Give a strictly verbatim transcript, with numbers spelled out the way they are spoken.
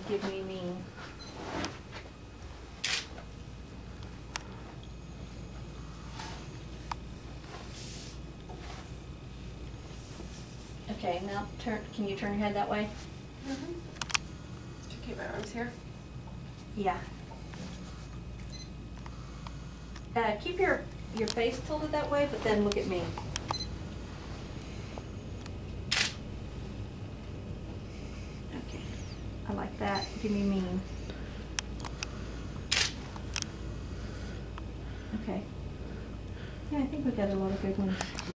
give me mean. Okay, now turn. Can you turn your head that way? Mm-hmm. Okay, my arms here. Yeah. Uh, keep your your face tilted that way, but then look at me. Okay. I like that. Give me mean. Okay. Yeah, I think we got a lot of good ones.